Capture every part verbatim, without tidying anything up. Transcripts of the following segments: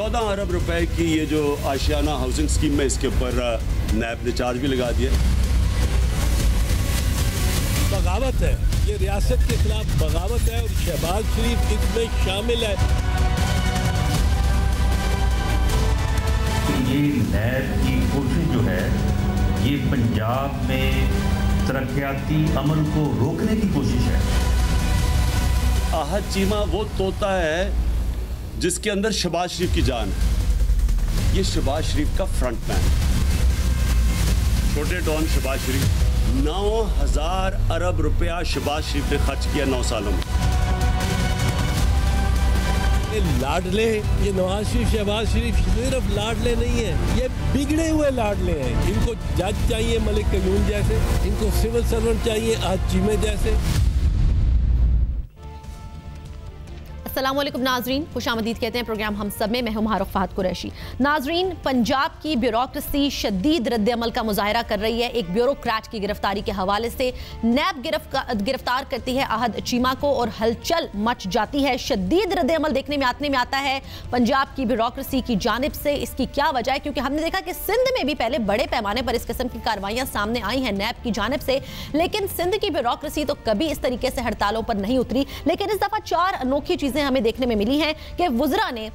चौदह अरब रुपए की ये जो आशियाना हाउसिंग स्कीम है, इसके ऊपर नैब ने चार्ज भी लगा दिया। बगावत है, ये रियासत के खिलाफ बगावत है और शहबाज शरीफ इसमें शामिल है। ये नैब की कोशिश जो है ये पंजाब में तरक्याती अमल को रोकने की कोशिश है। आहद चीमा वो तोता है जिसके अंदर शहबाज शरीफ की जान है। ये शहबाज शरीफ का फ्रंट मैन, छोटे डॉन शहबाज शरीफ। नौ हजार अरब रुपया शहबाज शरीफ ने खर्च किया नौ सालों में। ये लाडले, ये नवाज शरीफ शहबाज शरीफ सिर्फ लाडले नहीं है, ये बिगड़े हुए लाडले हैं। इनको जज चाहिए मलिक कयूम जैसे, इनको सिविल सर्वेंट चाहिए आहद चीमा जैसे। अस्सलामुअलैकुम नाजरीन, खुशामदीद कहते हैं प्रोग्राम हम सब में। मैं हूं माहरुख फहद कुरैशी। नाजरीन, पंजाब की ब्यूरोक्रेसी शदीद रद्द-ए-अमल का मुजाहरा कर रही है। एक ब्यूरोक्रेट की गिरफ्तारी के हवाले से नैब गिरफ्तार करती है आहद चीमा को और हलचल मच जाती है। शदीद रद्द-ए-अमल देखने में आने में आता है पंजाब की ब्यूरोक्रेसी की जानिब से। इसकी क्या वजह है? क्योंकि हमने देखा कि सिंध में भी पहले बड़े पैमाने पर इस किस्म की कार्रवाइयां सामने आई हैं नैब की जानिब से, लेकिन सिंध की ब्यूरोक्रेसी तो कभी इस तरीके से हड़तालों पर नहीं उतरी। लेकिन इस दफा चार अनोखी चीजें हमें देखने में मिली हैं कि वुज़रा ने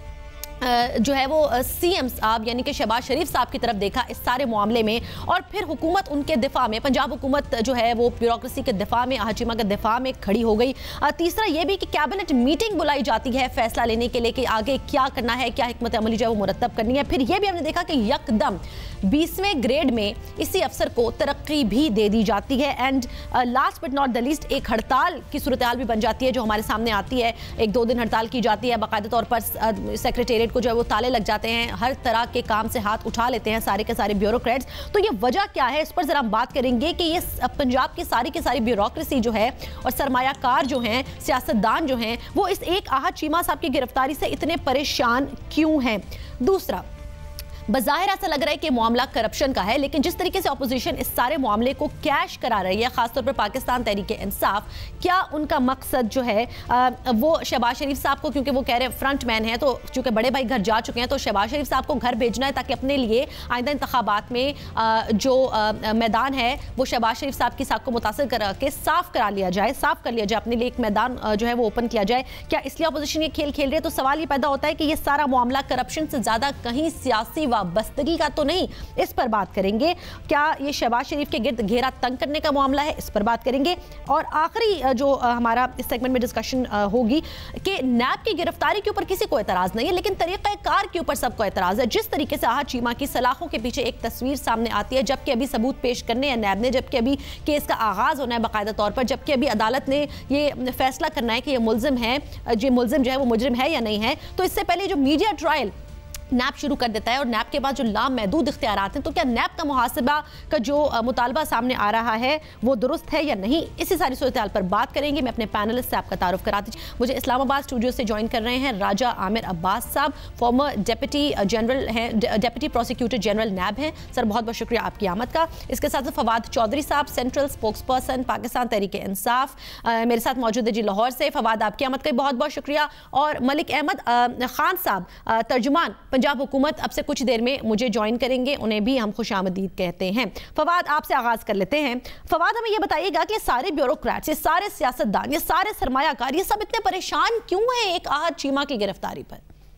जो है वो सीएम साहब यानी कि शहबाज शरीफ साहब की तरफ देखा इस सारे मामले में, और फिर हुकूमत उनके दिफा में, पंजाब हुकूमत जो है वो ब्यूरोक्रेसी के दिफा में, आहद चीमा के दिफा में खड़ी हो गई। तीसरा ये भी कि कैबिनेट मीटिंग बुलाई जाती है फैसला लेने के लिए कि आगे क्या करना है, क्या हिकमत अमली जो है वो मुरतब करनी है। फिर ये भी हमने देखा कि यकदम बीसवें ग्रेड में इसी अफसर को तरक्की भी दे दी जाती है। And last but not the least एक हड़ताल की सूरत हाल भी बन जाती है जो हमारे सामने आती है। एक दो दिन हड़ताल की जाती है, बाकायदा तौर पर सेक्रेटेरिएट को जो है वो ताले लग जाते हैं, हर तरह के काम से हाथ उठा लेते हैं सारे के सारे ब्यूरोक्रेट्स। तो ये वजह क्या है, इस पर जरा हम बात करेंगे कि ये पंजाब की सारी की सारी ब्यूरोक्रेसी जो है और सरमायाकार जो हैं, सियासतदान जो हैं, वो इस एक आहद चीमा साहब की गिरफ्तारी से इतने परेशान क्यों हैं। दूसरा, बज़ाहिर ऐसा लग रहा है कि मामला करप्शन का है, लेकिन जिस तरीके से अपोजिशन इस सारे मामले को कैश करा रही है, खासतौर पर पाकिस्तान तहरीके इंसाफ, क्या उनका मकसद जो है आ, वो शहबाज शरीफ साहब को, क्योंकि वो कह रहे हैं फ्रंट मैन है, तो चूंकि बड़े भाई घर जा चुके हैं तो शहबाज शरीफ साहब को घर भेजना है ताकि अपने लिए आइंदा इंतखाबात में आ, जो आ, मैदान है वो शहबाज शरीफ साहब की साख को मुतासर करा के साफ करा लिया जाए, साफ कर लिया जाए, अपने लिए एक मैदान जो है वो ओपन किया जाए। क्या इसलिए अपोजिशन ये खेल खेल रही है? तो सवाल ये पैदा होता है कि ये सारा मामला करप्शन से ज्यादा कहीं सियासी वाबस्तगी का तो नहीं, इस पर बात करेंगे। क्या ये शहबाज शरीफ के गिर्द घेरा तंग करने का मामला है? इस पर बात करेंगे। और आखिरी जो हमारा इस सेगमेंट में डिस्कशन होगी कि नैब की गिरफ्तारी के ऊपर किसी को एतराज नहीं है, लेकिन तरीक़ाकार के ऊपर सबको एतराज है। जिस तरीके से आहद चीमा की सलाखों के पीछे एक तस्वीर सामने आती है, जबकि अभी सबूत पेश करने हैं नैब ने, जबकि अभी केस का आगाज होना है बाकायदा तौर पर, जबकि अभी अदालत ने ये फैसला करना है कि ये मुल्जिम है, जो मुल्जिम जो है वो मुजरिम है या नहीं है। तो इससे पहले जो मीडिया ट्रायल नैब शुरू कर देता है और नैब के बाद जो लामहदूद इख्तियारात हैं, तो क्या नैब का मुहासबा का जो मुतालबा सामने आ रहा है वो दुरुस्त है या नहीं, इसी सारी सूरत हाल पर बात करेंगे। मैं अपने पैनलिस्ट से आपका तारुफ करा दीजिए। मुझे इस्लामाबाद स्टूडियो से ज्वाइन कर रहे हैं राजा Aamir Abbas sahab, former deputy general हैं, डेप्यूटी प्रोसिक्यूटर जनरल नैब हैं। सर बहुत बहुत शुक्रिया आपकी आमद का। इसके साथ Fawad Chaudhry sahab, central spokesperson Pakistan Tehreek-e Insaf, मेरे साथ मौजूद है जी लाहौर से। फवाद आपकी आमद का बहुत बहुत शुक्रिया। और मलिक अहमद खान साहब, तर्जुमान पंजाब हुकूमत, अब से कुछ देर में मुझे ज्वाइन करेंगे, उन्हें भी हम खुशामदीद कहते हैं। फवाद आपसे आगाज कर लेते हैं। फवाद हमें ये बताइएगा कि सारे ब्यूरोक्रेट्स, ये सारे सियासतदान, ये सारे सरमायाकार, ये सब इतने परेशान क्यों हैं एक आहद चीमा की गिरफ्तारी पर?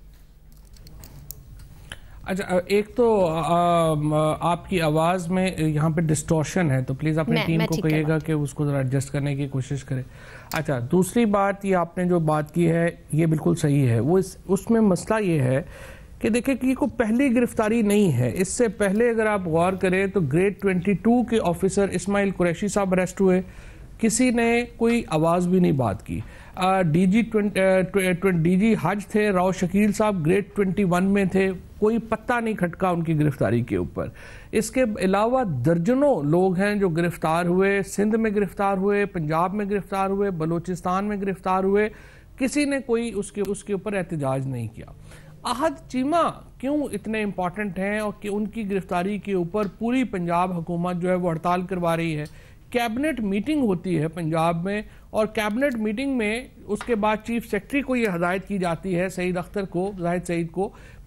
अच्छा, एक तो आ, आपकी आवाज़ में यहाँ पे डिस्टॉर्शन है, तो प्लीज़ अपनी टीम को कहिएगा कि उसको ज़रा एडजस्ट करने की कोशिश करें। अच्छा, दूसरी बात, ये आपने जो बात की है ये बिल्कुल सही है। वो इस उसमें मसला ये है कि देखिए कि ये कोई पहली गिरफ्तारी नहीं है। इससे पहले अगर आप गौर करें तो ग्रेड बाईस के ऑफिसर इस्माइल कुरैशी साहब अरेस्ट हुए, किसी ने कोई आवाज़ भी नहीं बात की। डीजी डीजी हज थे राव शकील साहब, ग्रेड इक्कीस में थे, कोई पत्ता नहीं खटका उनकी गिरफ्तारी के ऊपर। इसके अलावा दर्जनों लोग हैं जो गिरफ्तार हुए, सिंध में गिरफ्तार हुए, पंजाब में गिरफ्तार हुए, बलूचिस्तान में गिरफ्तार हुए, किसी ने कोई उसके उसके ऊपर एहतजाज नहीं किया। आहद चीमा क्यों इतने इम्पॉर्टेंट हैं और कि उनकी गिरफ्तारी के ऊपर पूरी पंजाब हुकूमत जो है वो हड़ताल करवा रही है। कैबिनेट मीटिंग होती है पंजाब में, और कैबिनेट मीटिंग में उसके बाद चीफ सेक्रेटरी को ये हदायत की जाती है, सईद अख्तर को, जाहिद सईद को,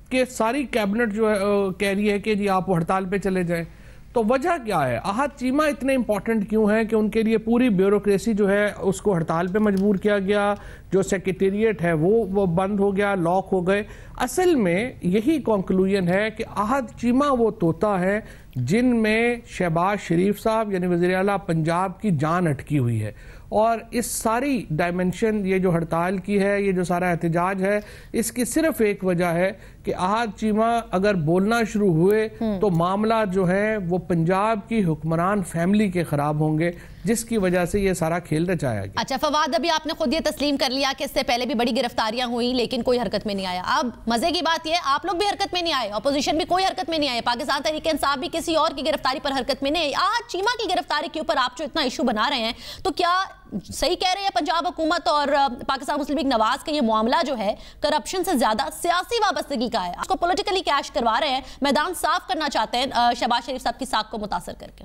कि सारी कैबिनेट जो है कह रही है कि जी आप हड़ताल पे चले जाएं, तो वजह क्या है? अहद चीमा इतने इंपॉर्टेंट क्यों है कि उनके लिए पूरी ब्यूरोक्रेसी जो है उसको हड़ताल पे मजबूर किया गया, जो सेक्रेटेरिएट है वो वो बंद हो गया, लॉक हो गए? असल में यही कंक्लूजन है कि अहद चीमा वो तोता है जिनमें शहबाज शरीफ साहब यानी वज़ीर आला पंजाब की जान अटकी हुई है। और इस सारी डायमेंशन ये जो हड़ताल की है, ये जो सारा एहतजाज है, इसकी सिर्फ एक वजह है कि अहद चीमा अगर बोलना शुरू हुए तो मामला जो है वो पंजाब की हुक्मरान फैमिली के खराब होंगे, जिसकी वजह से ये सारा खेल रचाया गया। अच्छा फवाद, अभी आपने खुद ये तस्लीम कर लिया कि इससे पहले भी बड़ी गिरफ्तारियां हुई लेकिन कोई हरकत में नहीं आया। अब मजे की बात ये, आप लोग भी हरकत में नहीं आए, अपोजिशन भी कोई हरकत में नहीं आए, पाकिस्तान तहरीक इंसाफ भी किसी और की गिरफ्तारी पर हरकत में नहीं आई। अहद चीमा की गिरफ्तारी के ऊपर आप जो इतना इशू बना रहे हैं, तो क्या सही कह रहे हैं पंजाब हुकूमत और पाकिस्तान मुस्लिम लीग नवाज का ये मामला जो है करप्शन से ज्यादा सियासी वाबस्तगी का है? उसको पॉलिटिकली कैश करवा रहे हैं, मैदान साफ करना चाहते हैं शहबाज शरीफ साहब की साख को मुतासर करके।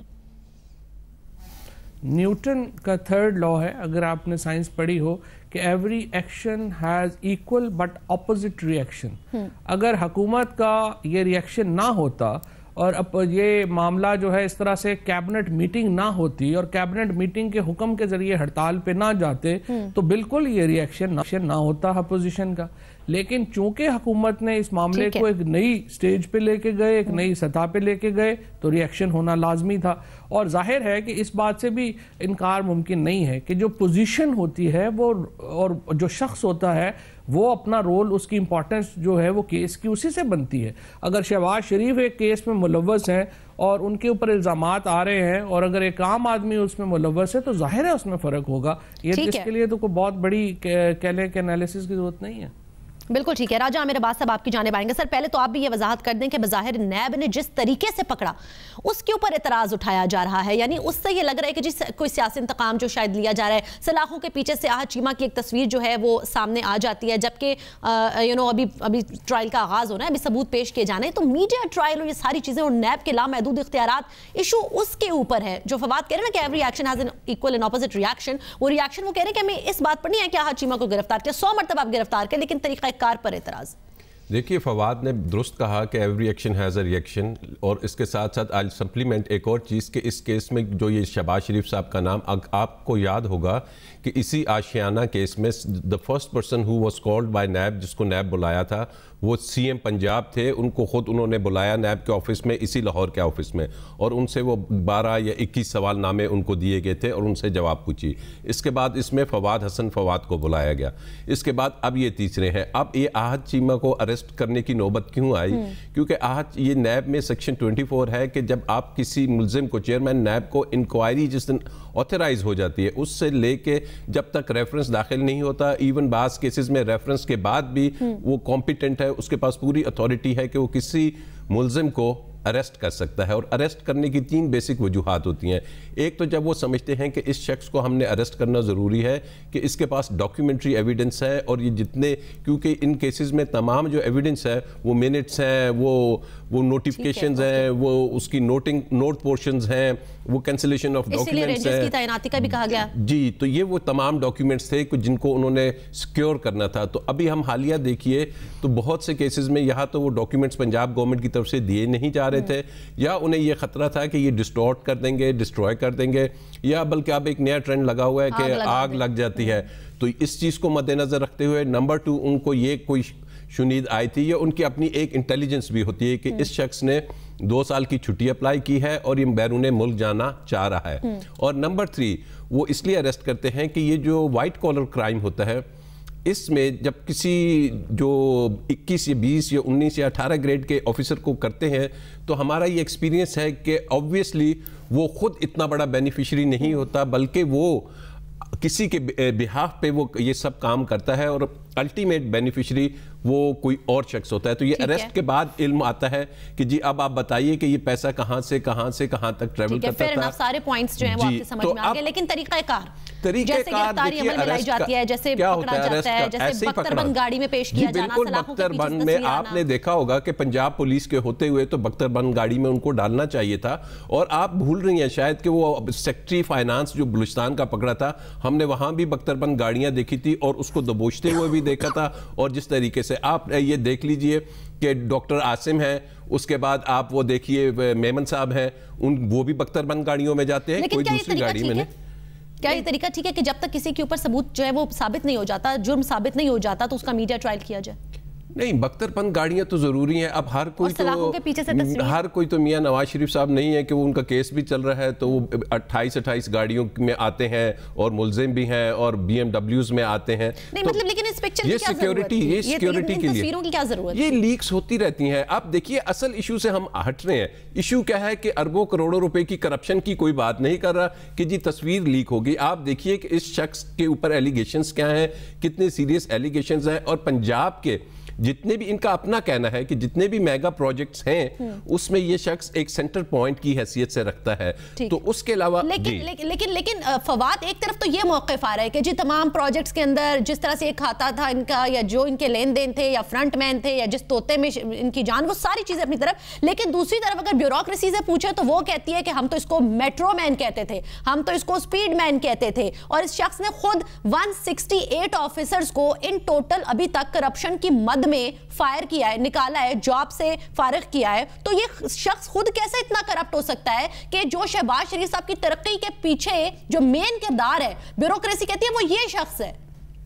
न्यूटन का थर्ड लॉ है, अगर आपने साइंस पढ़ी हो, कि every action has equal but opposite reaction. अगर हुकूमत का ये रिएक्शन ना होता और अब ये मामला जो है इस तरह से कैबिनेट मीटिंग ना होती और कैबिनेट मीटिंग के हुक्म के जरिए हड़ताल पे ना जाते तो बिल्कुल ये रिएक्शन ना होता अपोजिशन का। लेकिन चूंकि हुकूमत ने इस मामले को एक नई स्टेज पे लेके गए, एक नई सतह पे लेके गए, तो रिएक्शन होना लाजमी था। और जाहिर है कि इस बात से भी इनकार मुमकिन नहीं है कि जो पोजीशन होती है वो और जो शख्स होता है वो अपना रोल, उसकी इंपॉर्टेंस जो है वो केस की उसी से बनती है। अगर शहबाज शरीफ एक केस में मुलव्वस हैं और उनके ऊपर इल्ज़ामात आ रहे हैं और अगर एक आम आदमी उसमें मुलव्वस है तो जाहिर है उसमें फ़र्क होगा। ये इसके लिए तो कोई बहुत बड़ी कह लें कि एनालिसिस की ज़रूरत नहीं है। बिल्कुल ठीक है। राजा मेरे बात साहब आपकी जानिब आएंगे। सर पहले तो आप भी ये वजाहत कर दें कि बज़ाहिर नैब ने जिस तरीके से पकड़ा उसके ऊपर एतराज़ उठाया जा रहा है, यानी उससे ये लग रहा है कि जिस कोई सियासी इंतकाम जो शायद लिया जा रहा है। सलाखों के पीछे से आहद चीमा की एक तस्वीर जो है वो सामने आ जाती है, जबकि यू नो अभी अभी ट्रायल का आगाज़ होना है, अभी सबूत पेश किए जाने, तो मीडिया ट्रायल और ये सारी चीज़ें और नैब के लामहदूद इख्तियारात, इशू उसके ऊपर है। जो फवाद कह रहे हैं ना कि every action has an equal and opposite reaction, वो रिएक्शन वो कह रहे हैं कि हमें इस बात पर नहीं है कि आहद चीमा को गिरफ्तार किया, सौ मरतबा आप गिरफ्तार करें, लेकिन तरीक़ाकार पर एतराज़। देखिए, फवाद ने दुरुस्त कहा कि every action has a reaction, और इसके साथ साथ आई सप्लीमेंट एक और चीज़ कि इस केस में जो ये शहबाज शरीफ साहब का नाम, आपको याद होगा कि इसी आशियाना केस में the first person who was called by NAB, जिसको नैब बुलाया था, वो सीएम पंजाब थे। उनको खुद उन्होंने बुलाया नैब के ऑफिस में, इसी लाहौर के ऑफिस में, और उनसे वो बारह या इक्कीस सवाल नामे उनको दिए गए थे और उनसे जवाब पूछी। इसके बाद इसमें फवाद हसन फवाद को बुलाया गया। इसके बाद अब ये तीसरे हैं। अब ये आहद चीमा को अरेस्ट करने की नौबत क्यों आई? क्योंकि आहद, ये नैब में सेक्शन चौबीस है कि जब आप किसी मुलजिम को, चेयरमैन नैब को इंक्वायरी जिस दिन ऑथराइज हो जाती है, उससे लेके जब तक रेफरेंस दाखिल नहीं होता, इवन बास केसेस में रेफरेंस के बाद भी वो कॉम्पिटेंट है, उसके पास पूरी अथॉरिटी है कि वो किसी मुलजिम को अरेस्ट कर सकता है। और अरेस्ट करने की तीन बेसिक वजूहात होती हैं। एक तो जब वो समझते हैं कि इस शख्स को हमने अरेस्ट करना ज़रूरी है कि इसके पास डॉक्यूमेंट्री एविडेंस है, और ये जितने, क्योंकि इन केसेस में तमाम जो एविडेंस है वो मिनट्स हैं, वो वो नोटिफिकेशंस हैं, वो उसकी नोटिंग नोट पोर्शंस हैं, वो कैंसिलेशन ऑफ डॉक्यूमेंट्स है, तैनाती का भी कहा गया जी। तो ये वो तमाम डॉक्यूमेंट्स थे जिनको उन्होंने सिक्योर करना था। तो अभी हम हालिया देखिए तो बहुत से केसेस में यहाँ तो वो डॉक्यूमेंट्स पंजाब गवर्नमेंट की तरफ से दिए नहीं जा रहे थे, या उन्हें ये खतरा था कि ये डिस्टॉर्ट कर देंगे, डिस्ट्रॉय कर देंगे, या बल्कि अब एक नया ट्रेंड लगा हुआ है कि आग, आग लग जाती है। तो इस चीज़ को मद्देनजर रखते हुए नंबर टू, उनको ये कोई शुनीद आई थी, या उनकी अपनी एक इंटेलिजेंस भी होती है कि इस शख्स ने दो साल की छुट्टी अप्लाई की है और ये बैरून मुल्क जाना चाह रहा है। और नंबर थ्री, वो इसलिए अरेस्ट करते हैं कि ये जो वाइट कॉलर क्राइम होता है, इसमें जब किसी जो इक्कीस या बीस या उन्नीस या अठारह ग्रेड के ऑफिसर को करते हैं, तो हमारा ये एक्सपीरियंस है कि ऑब्वियसली वो खुद इतना बड़ा बेनिफिशियरी नहीं होता, बल्कि वो किसी के बिहाफ पे वो ये सब काम करता है, और अल्टीमेट बेनिफिशियरी वो कोई और शख्स होता है। तो ये अरेस्ट के बाद इल्म आता है कि जी अब आप बताइए कि ये पैसा कहाँ से कहाँ से कहाँ तक ट्रेवल करता था। सारे पॉइंट्स जो हैं वो आपके समझ में आ गए, लेकिन तरीकाकार तरीकेकार देखिए अरेस्ट जाती है, जैसे क्या होता है, जाता है, जैसे बख्तरबंद गाड़ी में पेश किया जाना, बिल्कुल बख्तरबंद में आपने देखा होगा कि पंजाब पुलिस के होते हुए तो बख्तरबंद गाड़ी में उनको डालना चाहिए था। और आप भूल रही हैं शायद कि वो सेक्रेटरी फाइनेंस जो बलूचिस्तान का पकड़ा था, हमने वहां भी बख्तरबंद गाड़ियां देखी थी और उसको दबोचते हुए भी देखा था। और जिस तरीके से आप ये देख लीजिए कि डॉक्टर आसिम है, उसके बाद आप वो देखिए मेमन साहब हैं, उन वो भी बख्तरबंद गाड़ियों में जाते हैं, कोई दूसरी गाड़ी में नहीं। क्या ये तरीका ठीक है कि जब तक किसी के ऊपर सबूत जो है वो साबित नहीं हो जाता, जुर्म साबित नहीं हो जाता, तो उसका मीडिया ट्रायल किया जाए? नहीं, बख्तरबंद गाड़ियां तो जरूरी हैं। अब हर कोई तो के पीछे से हर कोई तो मियां नवाज शरीफ साहब नहीं है कि वो उनका केस भी चल रहा है तो वो अट्ठाईस अट्ठाईस गाड़ियों में आते हैं और मुलजिम भी हैं और बीएमडब्ल्यूज में आते हैं। नहीं तो मतलब लेकिन इस पिक्चर ये सिक्योरिटी ये सिक्योरिटी के लिए तस्वीरों की क्या जरूरत? ये लीक्स होती रहती हैं। आप देखिए असल इशू से हम हट रहे हैं। इशू क्या है कि अरबों करोड़ों रुपए की करप्शन की कोई बात नहीं कर रहा कि जी तस्वीर लीक होगी। आप देखिए कि इस शख्स के ऊपर एलिगेशंस क्या हैं, कितने सीरियस एलिगेशंस हैं। और पंजाब के जितने भी, इनका अपना कहना है कि जितने भी मेगा प्रोजेक्ट्स हैं उसमें ये शख्स एक सेंटर पॉइंट की हैसियत से रखता है। तो उसके अलावा लेकिन लेकिन लेकिन लेकिन फवाद, एक तरफ तो ये मौक़िफ़ आ रहा है कि जी तमाम प्रोजेक्ट्स के अंदर जिस तरह से एक खाता था इनका, या जो इनके लेन देन थे, या फ्रंट मैन थे, या जिस तोते में इनकी जान, वो सारी चीजें अपनी तरफ। लेकिन दूसरी तरफ अगर ब्यूरोक्रेसी से पूछे तो वो कहती है कि हम तो इसको मेट्रो मैन कहते थे, हम तो इसको स्पीड मैन कहते थे। और इस शख्स ने खुद एक सौ अड़सठ ऑफिसर्स को इन टोटल अभी तक करप्शन की मद में फायर किया है, निकाला है, जॉब से फारिग किया है। तो ये शख्स खुद कैसे इतना करप्ट हो सकता है कि जो शहबाज शरीफ साहब की तरक्की के पीछे जो मेन किरदार है, ब्यूरोक्रेसी कहती है, वो ये शख्स है?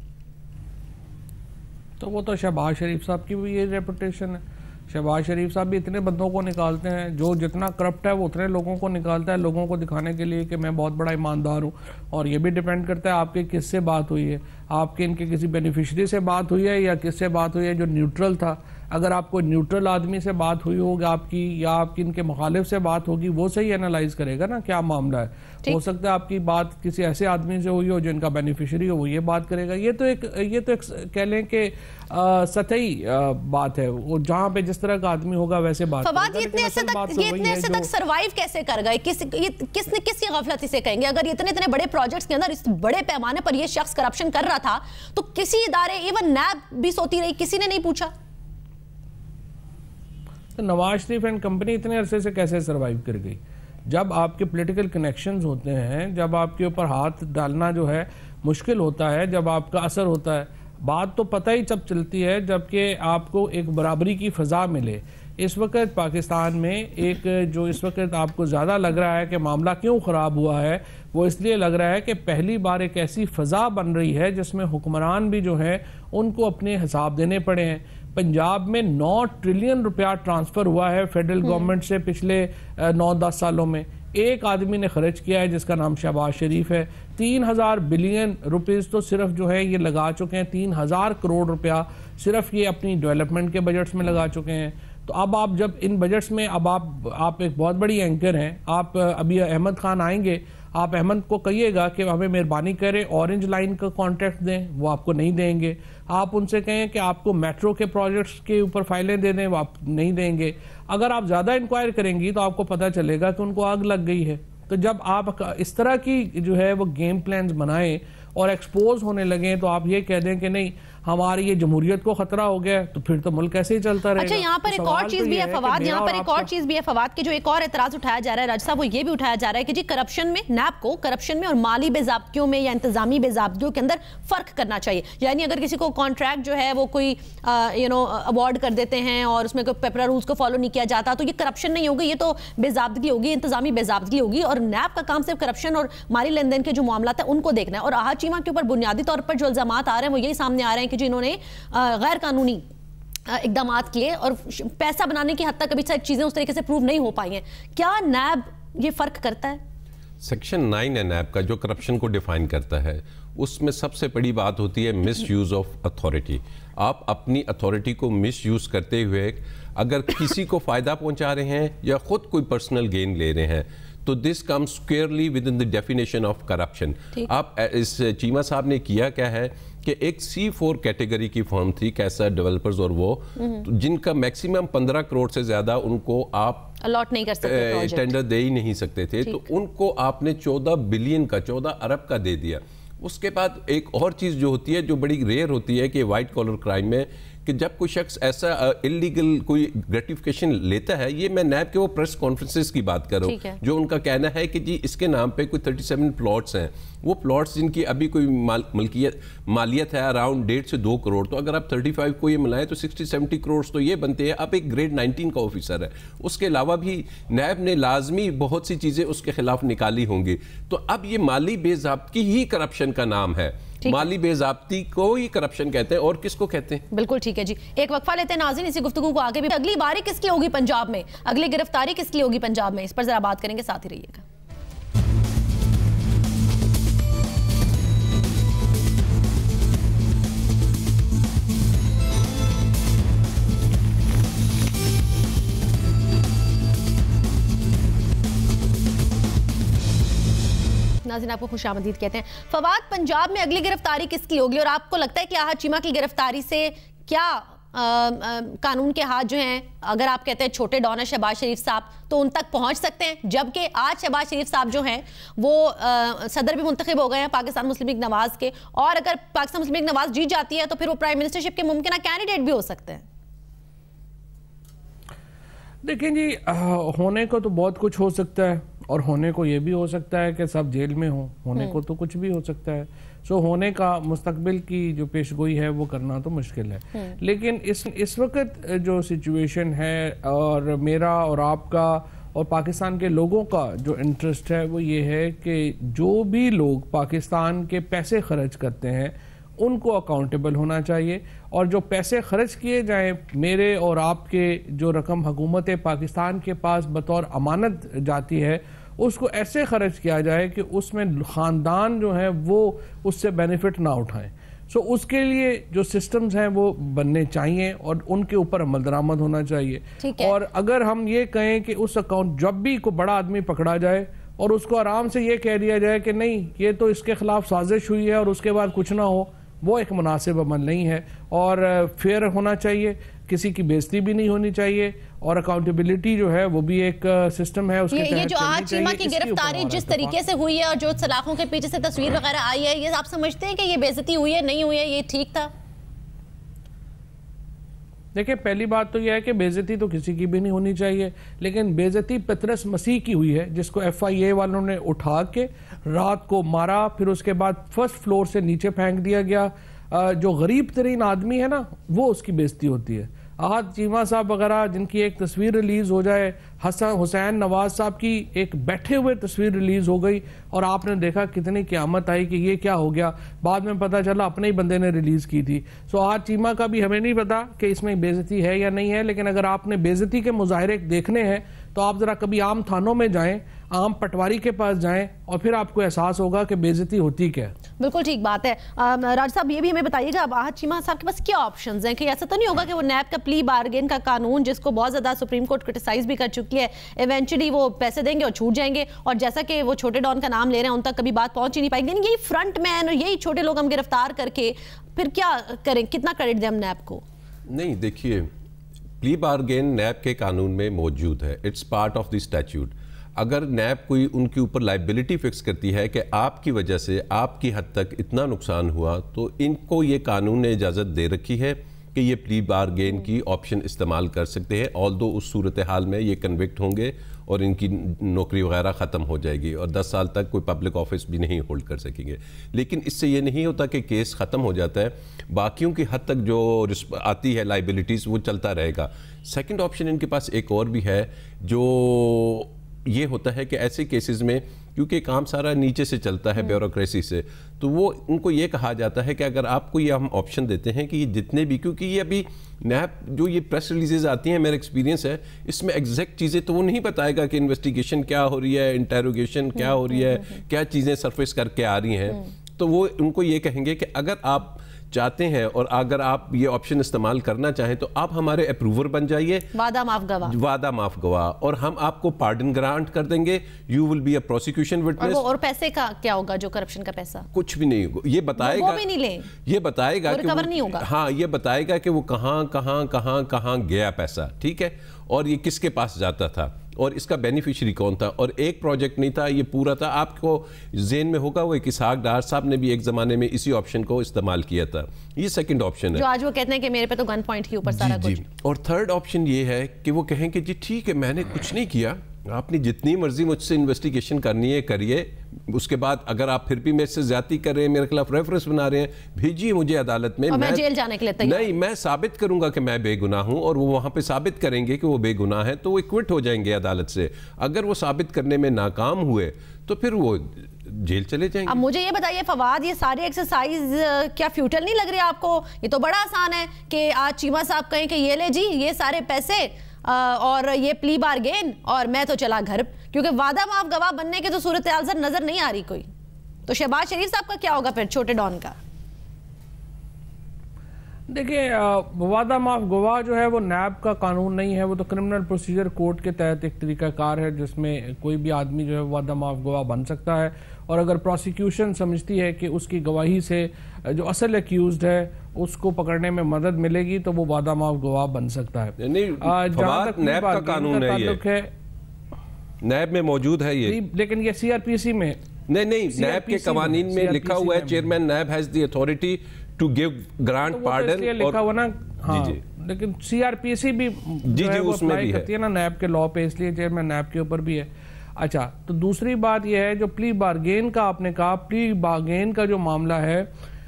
तो वो तो शहबाज शरीफ साहब की भी ये रेपुटेशन है। शहबाज शरीफ साहब भी इतने बंदों को निकालते हैं, जो जितना करप्ट है वो उतने लोगों को निकालता है, लोगों को दिखाने के लिए कि मैं बहुत बड़ा ईमानदार हूँ। और ये भी डिपेंड करता है आपके किससे बात हुई है, आपके इनके किसी बेनिफिशरी से बात हुई है या किससे बात हुई है जो न्यूट्रल था। अगर आपको न्यूट्रल आदमी से बात हुई होगी आपकी, या आपकी इनके मुखालिफ से बात होगी, वो सही एनालाइज करेगा ना क्या मामला है। हो सकता है आपकी बात किसी ऐसे आदमी से हुई हो जो इनका बेनिफिशरी हो, वो ये बात करेगा। ये तो एक ये तो एक कह लें कि सतही बात है, वो जहाँ पे जिस तरह का आदमी होगा वैसे बात फवाद, ये इतने ऐसे तक ये इतने ऐसे तक सरवाइव कैसे कर गए? किस ये किसने किसकी गफलत इसे कहेंगे? अगर इतने इतने बड़े प्रोजेक्ट्स के अंदर इस बड़े पैमाने पर ये शख्स करप्शन कर रहा था, तो किसी इदारे, इवन नैब भी सोती रही, किसी ने नहीं पूछा? तो नवाज शरीफ एंड कंपनी इतने अरसे से कैसे सरवाइव कर गई? जब आपके पॉलिटिकल कनेक्शंस होते हैं, जब आपके ऊपर हाथ डालना जो है मुश्किल होता है, जब आपका असर होता है, बात तो पता ही जब चलती है जबकि आपको एक बराबरी की फ़ज़ा मिले। इस वक्त पाकिस्तान में एक जो इस वक्त आपको ज़्यादा लग रहा है कि मामला क्यों ख़राब हुआ है, वो इसलिए लग रहा है कि पहली बार एक ऐसी फ़ज़ा बन रही है जिसमें हुक्मरान भी जो है उनको अपने हिसाब देने पड़े हैं। पंजाब में नौ ट्रिलियन रुपया ट्रांसफ़र हुआ है फेडरल गवर्नमेंट से पिछले नौ दस सालों में। एक आदमी ने खर्च किया है जिसका नाम शहबाज शरीफ है। तीन हजार बिलियन रुपीस तो सिर्फ जो है ये लगा चुके हैं, तीन हजार करोड़ रुपया सिर्फ ये अपनी डेवलपमेंट के बजट्स में लगा चुके हैं। तो अब आप जब इन बजट्स में, अब आप आप एक बहुत बड़ी एंकर हैं, आप अभी अहमद खान आएंगे, आप अहमद को कहिएगा कि हमें मेहरबानी करें ऑरेंज लाइन का कॉन्ट्रैक्ट दें, वो आपको नहीं देंगे। आप उनसे कहें कि आपको मेट्रो के प्रोजेक्ट्स के ऊपर फाइलें दे दें, वो आप नहीं देंगे। अगर आप ज़्यादा इंक्वायर करेंगी तो आपको पता चलेगा कि उनको आग लग गई है। तो जब आप इस तरह की जो है वो गेम प्लान्स बनाएं और एक्सपोज होने लगे तो आप ये कह दें कि नहीं हमारी ये जमहूरियत को खतरा हो गया, तो फिर तो मुल्क ऐसे ही चलता रहेगा। अच्छा, यहाँ पर एक और चीज भी है फवाद, यहाँ पर एक और चीज भी है फवाद कि जो एक और एतराज उठाया जा रहा है राज साहब, वो ये भी उठाया जा रहा है कि जी करप्शन में, नैब को करप्शन में और माली बेजाब्तियों में या इंतजामी बेजाब्तियों के अंदर फर्क करना चाहिए। यानी अगर किसी को कॉन्ट्रैक्ट जो है वो कोई यू नो अवार्ड कर देते हैं और उसमें कोई पेपरा रूल्स को फॉलो नहीं किया जाता, तो ये करप्शन नहीं होगी, ये तो बेजाब्दगी होगी, इंतजामी बेजाब्दगी होगी। और नैब का काम सिर्फ करप्शन और माली लेन देन के जो मामला है उनको देखना है। और आहद चीमा के ऊपर बुनियादी तौर पर जो इल्जामात आ रहे हैं वो यही सामने आ रहे हैं कि जिन्होंने गैर कानूनी इकदाम किए और पैसा बनाने की हद तक अभी तक चीजें उस तरीके से प्रूव नहीं हो पाई हैं। क्या नैब ये फर्क करता है? सेक्शन नाइन है नैब का जो करप्शन को डिफाइन करता है, उसमें सबसे बड़ी बात होती है मिस यूज ऑफ अथॉरिटी। आप अपनी अथॉरिटी को मिस यूज करते हुए अगर किसी को फायदा पहुंचा रहे हैं या खुद कोई पर्सनल गेन ले रहे हैं तो this comes squarely within the definition of corruption. आप इस चीमा साहब ने किया क्या है कि एक सी फोर कैटेगरी की फर्म थी, कैसा डेवलपर्स, और वो तो जिनका मैक्सिमम पंद्रह करोड़ से ज्यादा उनको आप अलॉट नहीं कर सकते, टेंडर दे ही नहीं सकते थे, तो उनको आपने चौदह बिलियन का, चौदह अरब का दे दिया। उसके बाद एक और चीज़ जो होती है, जो बड़ी रेयर होती है कि वाइट कॉलर क्राइम में, कि जब कोई शख्स ऐसा इलीगल कोई ग्रेटिफिकेशन लेता है, ये मैं नैब के वो प्रेस कॉन्फ्रेंसेस की बात कर रहा हूँ, जो उनका कहना है कि जी इसके नाम पे कोई सैंतीस प्लॉट्स हैं, वो प्लॉट्स जिनकी अभी कोई माल, मलकियत मालियत है अराउंड डेढ़ से दो करोड़, तो अगर आप पैंतीस को ये मिलाएं तो साठ सत्तर करोड़ तो ये बनते हैं। अब एक ग्रेड उन्नीस का ऑफिसर है, उसके अलावा भी नैब ने लाजमी बहुत सी चीज़ें उसके खिलाफ निकाली होंगी। तो अब ये माली बेज़ाब्ती ही करप्शन का नाम है, माली बेज़ाब्ती को ही करप्शन कहते हैं, और किसको कहते हैं? बिल्कुल ठीक है जी, एक वक्फा लेते हैं नाज़रीन, इसी गुफ्तगू को आगे भी। अगली बारी किसकी होगी पंजाब में, अगली गिरफ्तारी किसकी होगी पंजाब में, इस पर जरा बात करेंगे, साथ ही रहिएगा। नाज़रीन आपको खुशामदीद कहते हैं। फवाद, पंजाब में अगली गिरफ्तारी किसकी होगी, और आपको लगता है कि आहद चीमा की गिरफ्तारी से क्या आ, आ, कानून के हाथ जो हैं, अगर आप कहते हैं छोटे डॉन है शहबाज शरीफ साहब, तो उन तक पहुंच सकते हैं? जबकि आज शहबाज शरीफ साहब जो हैं वो आ, सदर भी मुंतखब हो गए हैं पाकिस्तान मुस्लिम लीग नवाज के, और अगर पाकिस्तान मुस्लिम लीग नवाज जीत जाती है तो फिर वो प्राइम मिनिस्टरशिप के मुमकिन कैंडिडेट भी हो सकते हैं। देखें जी, आ, होने को तो बहुत कुछ हो सकता है, और होने को ये भी हो सकता है कि सब जेल में हो, होने को तो कुछ भी हो सकता है। सो होने का मुस्तकबिल की जो पेशगोई है वो करना तो मुश्किल है। लेकिन इस इस वक्त जो सिचुएशन है, और मेरा और आपका और पाकिस्तान के लोगों का जो इंटरेस्ट है वो ये है कि जो भी लोग पाकिस्तान के पैसे खर्च करते हैं उनको अकाउंटेबल होना चाहिए, और जो पैसे खर्च किए जाएं, मेरे और आपके जो रकम हुकूमत पाकिस्तान के पास बतौर अमानत जाती है, उसको ऐसे खर्च किया जाए कि उसमें ख़ानदान जो है वो उससे बेनिफिट ना उठाएं। सो उसके लिए जो सिस्टम्स हैं वो बनने चाहिए, और उनके ऊपर अमल दरामद होना चाहिए। और अगर हम ये कहें कि उस अकाउंट जब भी कोई बड़ा आदमी पकड़ा जाए और उसको आराम से ये कह दिया जाए कि नहीं ये तो इसके खिलाफ साजिश हुई है और उसके बाद कुछ ना हो, वो एक मुनासिब अमल नहीं है। और फेयर होना चाहिए, किसी की बेइज्जती भी नहीं होनी चाहिए, और अकाउंटेबिलिटी जो है वो भी एक सिस्टम है उसके ये, ये जो आहद चीमा की गिरफ्तारी जिस तरीके से हुई है और जो सलाखों के पीछे से तस्वीर वगैरह आई है, ये आप समझते हैं कि ये बेइज्जती हुई है, नहीं हुई है, ये ठीक था? देखिए, पहली बात तो यह है कि बेइज्जती तो किसी की भी नहीं होनी चाहिए, लेकिन बेइज्जती पतरस मसीह की हुई है, जिसको एफ आई ए वालों ने उठा के रात को मारा, फिर उसके बाद फर्स्ट फ्लोर से नीचे फेंक दिया गया। जो गरीब तरीन आदमी है ना, वो उसकी बेइज्जती होती है। आहद चीमा साहब वगैरह जिनकी एक तस्वीर रिलीज हो जाए, हसन हुसैन नवाज साहब की एक बैठे हुए तस्वीर रिलीज हो गई, और आपने देखा कितनी क़यामत आई कि ये क्या हो गया, बाद में पता चला अपने ही बंदे ने रिलीज की थी। सो आहद चीमा का भी हमें नहीं पता कि इसमें बेइज्जती है या नहीं है, लेकिन अगर आपने बेइज्जती के मुजाहरे देखने हैं तो आप जरा कभी आम थानों में जाएं, आम पटवारी के पास जाएं, और फिर आपको एहसास होगा कि बेइज्जती होती क्या है। बिल्कुल ठीक बात है। राज साहब, ये भी हमें बताइएगा, अब आहद चीमा साहब के पास क्या ऑप्शंस हैं? कि ऐसा तो नहीं होगा कि वो नैब का प्ली बार्गेन का कानून, जिसको बहुत ज्यादा सुप्रीम कोर्ट क्रिटिसाइज भी कर चुकी है, इवेंचुअली वो पैसे देंगे और छूट जाएंगे, और जैसा कि वो छोटे डॉन का नाम ले रहे हैं उन तक कभी बात पहुंच ही नहीं पाएगी। यही फ्रंट मैन और यही छोटे लोग हम गिरफ्तार करके फिर क्या करें, कितना क्रेडिट दें हम नैब को? नहीं, देखिए, प्ली बार्गेन नैब के कानून में मौजूद है, it's part of the statute. अगर नैब कोई उनके ऊपर लाइबिलिटी फिक्स करती है कि आपकी वजह से आपकी हद तक इतना नुकसान हुआ, तो इनको ये कानून ने इजाज़त दे रखी है कि ये प्ली बार्गेन की ऑप्शन इस्तेमाल कर सकते हैं। ऑल्दो उस सूरत हाल में ये कन्विक्ट होंगे और इनकी नौकरी वगैरह ख़त्म हो जाएगी और दस साल तक कोई पब्लिक ऑफिस भी नहीं होल्ड कर सकेंगे। लेकिन इससे ये नहीं होता कि केस ख़त्म हो जाता है, बाकियों की हद तक जो आती है लाइबिलिटीज़ वो चलता रहेगा। सेकंड ऑप्शन इनके पास एक और भी है, जो ये होता है कि ऐसे केसेस में, क्योंकि काम सारा नीचे से चलता है ब्यूरोक्रेसी से, तो वो उनको ये कहा जाता है कि अगर आपको ये हम ऑप्शन देते हैं कि ये जितने भी, क्योंकि ये अभी नैब जो ये प्रेस रिलीजेज आती हैं, मेरा एक्सपीरियंस है इसमें एग्जैक्ट चीज़ें तो वो नहीं बताएगा कि इन्वेस्टिगेशन क्या हो रही है, इंटेरोगेशन क्या हो रही है, क्या चीज़ें सरफेस करके आ रही हैं। तो वो उनको ये कहेंगे कि अगर आप चाहते हैं और अगर आप ये ऑप्शन इस्तेमाल करना चाहें तो आप हमारे अप्रूवर बन जाइए, वादा माफ गवाह वादा माफ गवाह और हम आपको पार्डन ग्रांट कर देंगे, you will be a prosecution witness. और, और पैसे का क्या होगा, जो करप्शन का पैसा? कुछ भी नहीं होगा, ये बताएगा, वो भी नहीं ले, ये बताएगा कि रिकवर नहीं होगा। हाँ, ये बताएगा कि वो कहाँ कहाँ कहाँ कहाँ गया पैसा, ठीक है। और ये किसके पास जाता था और इसका बेनिफिशियरी कौन था, और एक प्रोजेक्ट नहीं था, ये पूरा था। आपको जेन में होगा वो एक इसहाक डार साहब ने भी एक ज़माने में इसी ऑप्शन को इस्तेमाल किया था। ये सेकंड ऑप्शन है जो आज वो कहते हैं कि मेरे पे तो गन पॉइंट के ऊपर सारा कुछ। और थर्ड ऑप्शन ये है कि वो कहें कि जी ठीक है मैंने कुछ नहीं किया, आपने जितनी मर्जी मुझसे इन्वेस्टिगेशन करनी है करिए, उसके बाद अगर आप फिर भी मेरे से ज्यादती कर रहे हैं, मेरे खिलाफ रेफरेंस बना रहे हैं, भेजिए मुझे अदालत में, और मैं, मैं जेल जाने के लिए तैयार। नहीं, मैं साबित करूंगा कि मैं बेगुनाह हूं, और वो वहां पे साबित करेंगे कि वो बेगुनाह है तो वो क्विट हो जाएंगे अदालत से। अगर वो साबित करने में नाकाम हुए तो फिर वो जेल चले जाएंगे। अब मुझे ये बताइए फवाद, ये सारी एक्सरसाइज क्या फ्यूटल नहीं लग रही आपको? ये तो बड़ा आसान है कि आज चीमा साहब कहें कि ये ले जी ये सारे पैसे और ये प्ली बारगेन और मैं तो चला घर, क्योंकि वादा माफ गवाह बनने की तो सूरत हाल सर नजर नहीं आ रही कोई। तो शहबाज शरीफ साहब का क्या होगा फिर, छोटे डॉन का? देखिए, वादा माफ गवाह जो है वो नैब का कानून नहीं है, वो तो क्रिमिनल प्रोसीजर कोड के तहत एक तरीकाकार है जिसमें कोई भी आदमी जो है वादा माफ गवाह बन सकता है, और अगर प्रोसिक्यूशन समझती है कि उसकी गवाही से जो असल एक्यूज्ड है उसको पकड़ने में मदद मिलेगी तो वो वादा माफ गवाह बन सकता है। जहां तक नैब का कानून है, ये नैब में मौजूद है ये, लेकिन ये सीआरपीसी में नहीं नहीं नैब के कवानीन में लिखा हुआ है chairman NAB has the authority to give grant pardon, लिखा हुआ ना। हाँ, जी जी। लेकिन सीआरपीसी भी जी जी उसमें भी करती है ना नैब के लॉ पे, इसलिए चेयरमैन नैब के ऊपर भी है। अच्छा, तो दूसरी बात यह है जो प्ली बार्गेन का आपने कहा, प्ली बार्गेन का जो मामला है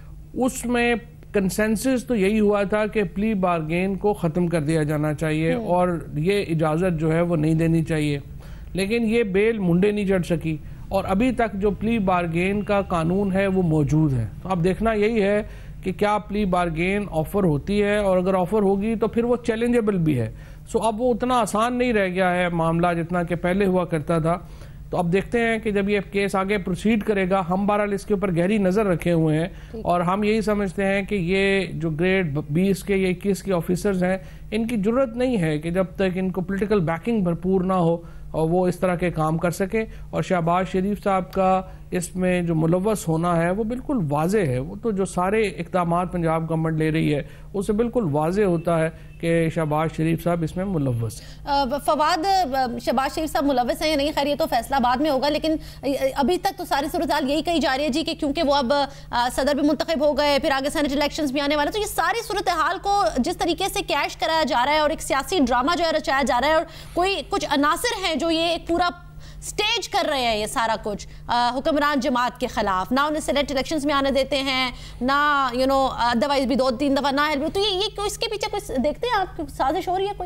उसमें कंसेंसस तो यही हुआ था कि प्ली बार्गेन को ख़त्म कर दिया जाना चाहिए और ये इजाज़त जो है वो नहीं देनी चाहिए, लेकिन ये बेल मुंडे नहीं चढ़ सकी और अभी तक जो प्ली बार्गेन का कानून है वो मौजूद है। तो अब देखना यही है कि क्या प्ली बार्गेन ऑफर होती है, और अगर ऑफर होगी तो फिर वो चैलेंजेबल भी है। सो अब वो उतना आसान नहीं रह गया है मामला जितना कि पहले हुआ करता था। तो अब देखते हैं कि जब ये केस आगे प्रोसीड करेगा, हम बहरहाल इसके ऊपर गहरी नज़र रखे हुए हैं और हम यही समझते हैं कि ये जो ग्रेड बीस के या इक्कीस के ऑफिसर्स हैं इनकी ज़रूरत नहीं है कि जब तक इनको पॉलिटिकल बैकिंग भरपूर ना हो और वो इस तरह के काम कर सके। और शहबाज शरीफ साहब का इसमें जो मुलव्वस होना है वो बिल्कुल वाजे है, वो तो जो सारे इक़दाम पंजाब गवर्नमेंट ले रही है उससे बिल्कुल वाजे होता है कि शहबाज शरीफ साहब इसमें मुलव्वस है। फवाद, शहबाज शरीफ साहब मुलव्वस हैं या नहीं, खैर ये तो फैसला बाद में होगा, लेकिन अभी तक तो सारी सूरत हाल यही कही जा रही है जी कि क्योंकि वो अब सदर भी मुंतखब हो गए, फिर आगे सेनेट इलेक्शंस भी आने वाले, तो ये सारी सूरत हाल को जिस तरीके से कैश कराया जा रहा है और एक सियासी ड्रामा जो है रचाया जा रहा है, और कोई कुछ अनासिर हैं जो ये एक पूरा स्टेज कर रहे हैं ये सारा कुछ हुक्मरान जमात के खिलाफ, ना उन्हें सेनेट इलेक्शंस में आने देते हैं, ना यू नो अदरवाइज भी दो तीन दफा ना हेल्प। तो ये ये इसके पीछे कुछ देखते हैं आप, साजिश हो रही है कोई?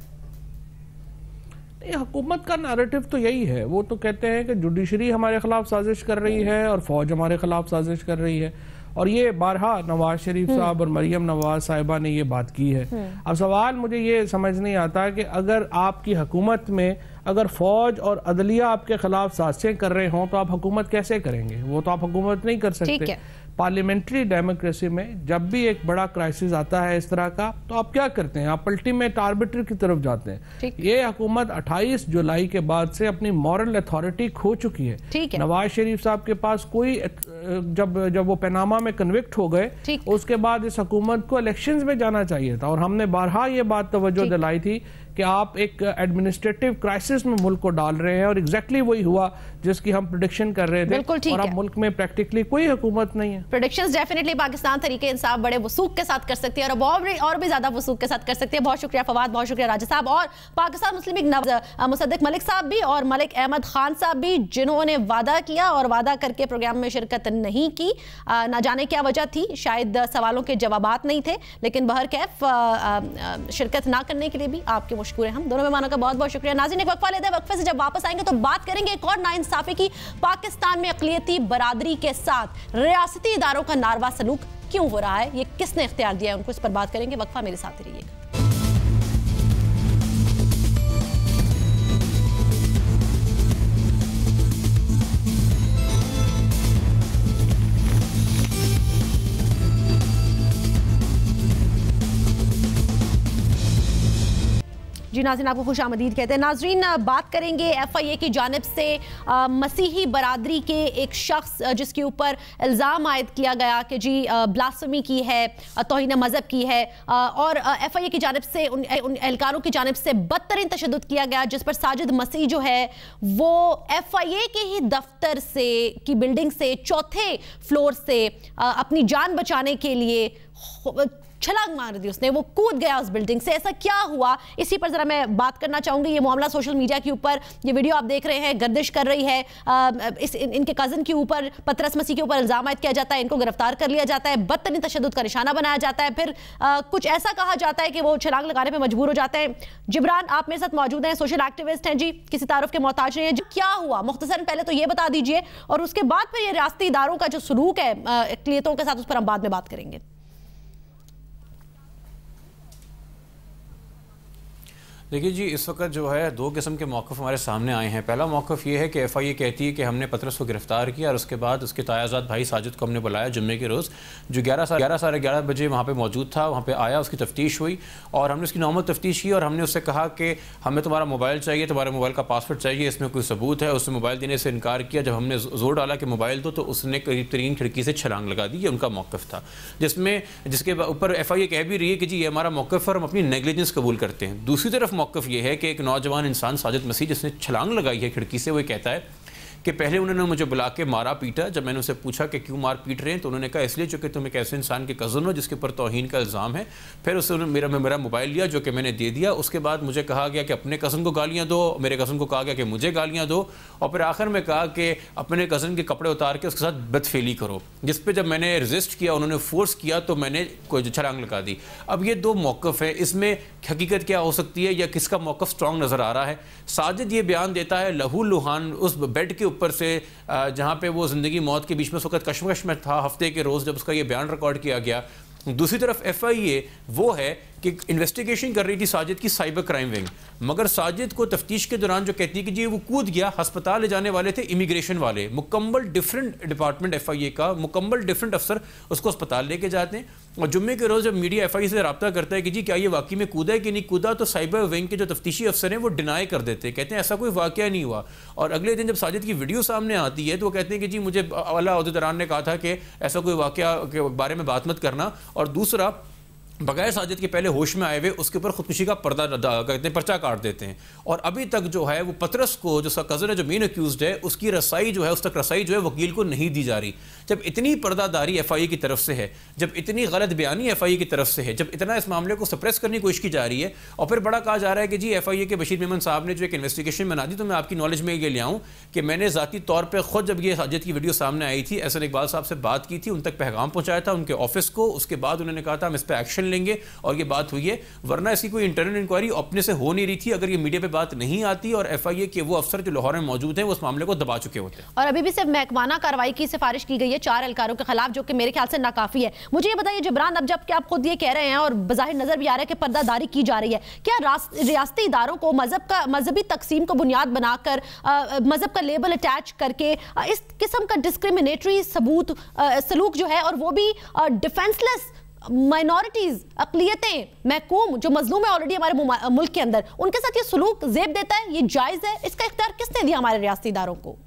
हुकूमत का नैरेटिव तो यही है, वो तो कहते हैं कि जुडिशरी हमारे खिलाफ साजिश कर रही है और फौज हमारे खिलाफ साजिश कर रही है, और ये बारहा नवाज शरीफ साहब और मरियम नवाज साहिबा ने ये बात की है। अब सवाल मुझे ये समझ नहीं आता कि अगर आपकी हुकूमत में अगर फौज और अदलिया आपके खिलाफ साजिशें कर रहे हों तो आप हुकूमत कैसे करेंगे? वो तो आप हुकूमत नहीं कर सकते। पार्लियामेंट्री डेमोक्रेसी में जब भी एक बड़ा क्राइसिस आता है इस तरह का तो आप क्या करते हैं? आप अल्टीमेट आर्बिटर की तरफ जाते हैं। ये हुकूमत अट्ठाईस जुलाई के बाद से अपनी मॉरल अथॉरिटी खो चुकी है, है। नवाज शरीफ साहब के पास कोई, जब जब वो पनामा में कन्विक्ट हो गए उसके बाद इस हुकूमत को इलेक्शंस में जाना चाहिए था, और हमने बारहा ये बात तवज्जो दिलाई थी कि आप एक एडमिनिस्ट्रेटिव क्राइसिस में मुल्क को डाल रहे हैं, और एग्जैक्टली वही हुआ जिसकी हम प्रेडिक्शन कर रहे थे, और अब मुल्क में प्रैक्टिकली कोई हुकूमत नहीं है। प्रेडिक्शंस डेफिनेटली पाकिस्तान तरीके इंसाफ बड़े वसूख के साथ कर सकती है और और, और भी ज्यादा वसूख के साथ कर सकती है। बहुत शुक्रिया फवाद, बहुत शुक्रिया राजा साहब, और पाकिस्तान मुस्लिम लीग मुसद्दिक मलिक साहब भी और मलिक अहमद खान साहब भी, जिन्होंने वादा किया और वादा करके प्रोग्राम में शिरकत नहीं की। ना जाने क्या वजह थी, शायद सवालों के जवाबात नहीं थे, लेकिन बहरकैफ शिरकत ना करने के लिए भी आपके मुश्कुर हैं। हम दोनों मेहमानों का बहुत बहुत शुक्रिया। नाज़रीन, एक वक्फा लेते हैं, वक्फे से जब वापस आएंगे तो बात करेंगे एक और नाइंसाफी की। पाकिस्तान में अक़लियती बरादरी के साथ रियासती इदारों का नारवा सलूक क्यों हो रहा है, ये किसने इख्तियार दिया है उनको, इस पर बात करेंगे। वक्फा मेरे साथ रहिएगा। जी नाज़रीन, आपको खुश आमदीद कहते हैं। नाज़रीन, बात करेंगे एफ आई ए की जानिब से आ, मसीही बरादरी के एक शख्स जिसके ऊपर इल्ज़ाम आयद किया गया कि जी ब्लास्फेमी की है, तौहीन मज़हब की है, आ, और एफ आई ए की जानिब से उन, उन एहलकारों की जानिब से बदतरीन तशद्दुद किया गया, जिस पर साजिद मसीह जो है वो एफ आई ए के ही दफ्तर से की बिल्डिंग से चौथे फ्लोर से आ, अपनी जान बचाने के लिए छलांग मार दी उसने, वो कूद गया उस बिल्डिंग से। ऐसा क्या हुआ, इसी पर जरा मैं बात करना चाहूंगी। ये मामला सोशल मीडिया के ऊपर, ये वीडियो आप देख रहे हैं, गर्दिश कर रही है। आ, इस इन, इनके कज़न के ऊपर, पतरस मसीह के ऊपर इल्जाम आयद किया जाता है, इनको गिरफ्तार कर लिया जाता है, बदतरीन तशद्दुद का निशाना बनाया जाता है, फिर आ, कुछ ऐसा कहा जाता है कि वो छलांग लगाने पर मजबूर हो जाते हैं। जिब्रान, आप मेरे साथ मौजूद हैं, सोशल एक्टिविस्ट हैं जी, किसी तारुफ के मोहताज नहीं है। क्या हुआ मुख्तसरन पहले तो ये बता दीजिए, और उसके बाद फिर ये रियासती इदारों का जो सलूक है अक़लियतों के साथ, उस पर हम बाद में बात करेंगे। देखिए जी, इस वक्त जो है दो किस्म के मौक़िफ़ हमारे सामने आए हैं। पहला मौक़िफ़ ये है कि एफ़ आई ए कहती है कि हमने पतरस को गिरफ़्तार किया और उसके बाद उसके तायाज़ाद भाई साजिद को हमने बुलाया जुम्मे के रोज़, जो ग्यारह साढ़े ग्यारह साढ़े ग्यारह बजे वहाँ पे मौजूद था। वहाँ पे आया, उसकी तफ्तीश हुई और हमने उसकी नॉर्मल तफ्तीश की और हमने उससे कहा कि हमें तुम्हारा मोबाइल चाहिए, तुम्हारे मोबाइल का पासवर्ड चाहिए, इसमें कोई सबूत है। उसने मोबाइल देने से इनकार किया। जब हमने ज़ोर डाला कि मोबाइल दो, तो उसने करीब तरीन खिड़की से छलांग लगा दी। ये उनका मौक़िफ़ था, जिसमें जिसके ऊपर एफ़ आई ए कह भी रही है कि जी ये हमारा मौक़िफ़ और हम अपनी नेगलिजेंस कबूल करते हैं। दूसरी तरफ मौक़िफ़ ये है कि एक नौजवान इंसान साजिद मसीह जिसने छलांग लगाई है खिड़की से, वो कहता है कि पहले उन्होंने मुझे बुला के मारा पीटा। जब मैंने उनसे पूछा कि क्यों मार पीट रहे हैं, तो उन्होंने कहा इसलिए चूँकि तुम एक ऐसे इंसान के कज़न हो जिसके ऊपर तौहीन का इल्ज़ाम है। फिर उसने मेरा मेरा मोबाइल लिया, जो कि मैंने दे दिया। उसके बाद मुझे कहा गया कि अपने कज़न को गालियाँ दो, मेरे कज़न को कहा गया कि मुझे गालियाँ दो, और फिर आखिर में कहा कि अपने कज़न के कपड़े उतार के उसके साथ बदफेली करो। जिस पर जब मैंने रजिस्ट किया, उन्होंने फोर्स किया, तो मैंने कोई छलांग लगा दी। अब ये दो मौक़िफ़ है, इसमें हकीकत क्या हो सकती है या किसका मौक़िफ़ स्ट्रॉन्ग नज़र आ रहा है? साजिद ये बयान देता है लहू लुहान उस बेड के ऊपर से जहाँ पे वो ज़िंदगी मौत के बीच में उस वक्त कश्मकश में था, हफ्ते के रोज़ जब उसका ये बयान रिकॉर्ड किया गया। दूसरी तरफ एफ आई ए वो है कि इन्वेस्टिगेशन कर रही थी साजिद की साइबर क्राइम विंग, मगर साजिद को तफ्तीश के दौरान जो कहती है कि जी वो कूद गया, अस्पताल ले जाने वाले थे इमिग्रेशन वाले, मुकम्मल different department F I A का, मुकम्मल डिफरेंट अफसर उसको अस्पताल लेके जाते हैं। और जुम्मे के रोज़ जब मीडिया एफ आई ए से रब्ता करता है कि जी क्या ये वाकई में कूदा है कि नहीं कूदा, तो साइबर विंग के जो तफ्तीशी अफसर हैं वो डिनाई कर देते हैं, कहते हैं ऐसा कोई वाकया नहीं हुआ। और अगले दिन जब साजिद की वीडियो सामने आती है तो वो कहते हैं कि जी मुझे आला अहदेदारान ने कहा था कि ऐसा कोई वाकया के बारे में बात मत करना। और दूसरा, बगैर साजिद के पहले होश में आए हुए उसके ऊपर खुदकुशी का पर्दा कहते हैं पर्चा काट देते हैं। और अभी तक जो है वो पतरस को, जो उसका कज़न है जो मेन अक्यूज्ड है, उसकी रसाई जो है उस तक रसाई जो है वकील को नहीं दी जा रही। जब इतनी पर्दादारी एफ आई ए की तरफ से है, जब इतनी गलत बयानी एफ आई ए की तरफ से है, जब इतना इस मामले को सप्रेस करने की कोशिश की जा रही है, और फिर बड़ा कहा जा रहा है कि जी एफ आई ए के बशीर मेमन साहब ने जो एक इन्वेस्टिगेशन बना दी, तो मैं आपकी नॉलेज में ये ले आऊँ कि मैंने ज़ाती तौर पर खुद जब ये साजिद की वीडियो सामने आई थी, एहसन इकबाल साहब से बात की थी, उन तक पैगाम पहुँचाया था उनके ऑफिस को। उसके बाद उन्होंने कहा था हम इस पर एक्शन लेंगे, और ये बात हुई है, वरना इसकी कोई इंटरनल इंक्वायरी अपने से हो नहीं रही थी अगर ये मीडिया पे बात नहीं आती और एफ आई ए के वो अफसर जो लाहौर में मौजूद हैं वो उस मामले को दबा चुके होते हैं। और अभी भी सिर्फ महकमाना कार्रवाई की सिफारिश की गई है चार एहलकारों के खिलाफ, जो कि मेरे ख्याल से नाकाफी है। मुझे ये बताइए जिब्रान, अब जबकि आप खुद ये कह रहे हैं और बज़ाहिर नजर भी आ रहा है कि पर्दादारी की जा रही है, क्या रियासती इदारों को मजहब का मजहबी तकसीम को बुनियाद बनाकर मजहब का लेबल अटैच करके इस किस्म का डिस्क्रिमिनेटरी सबूत सलूक जो है, और वो भी डिफेंसलेस माइनॉरिटीज, अक़लियतें, महकूम जो मजलूम है ऑलरेडी हमारे मुल्क के अंदर, उनके साथ ये सलूक ज़ेब देता है, ये जायज़ है? इसका इख्तियार किसने दिया हमारे रियासती इदारों को?